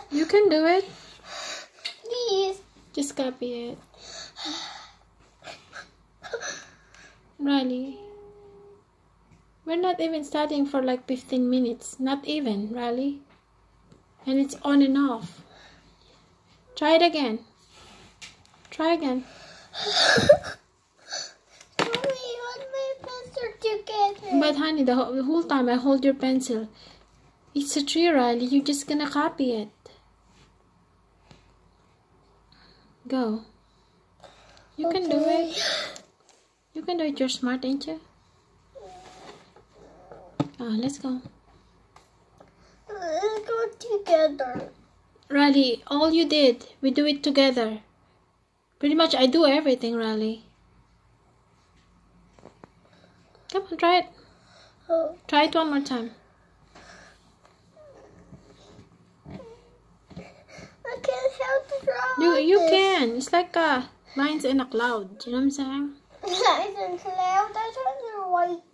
You can do it. Please. Just copy it. Riley. We're not even studying for like 15 minutes. Not even, Riley. And it's on and off. Try it again. Try again. Mommy, hold my pencil together. But honey, the whole time I hold your pencil. It's a tree, Riley. You're just gonna copy it. Go. You can do it. You can do it. You're smart, ain't you? Let's go. Let's go together. Riley, all you did, we do it together. Pretty much I do everything, Riley. Come on, try it. Oh. Try it one more time. I can't help to draw. You can. It's like lines in a cloud. You know what I'm saying? Lines in cloud. I don't know why.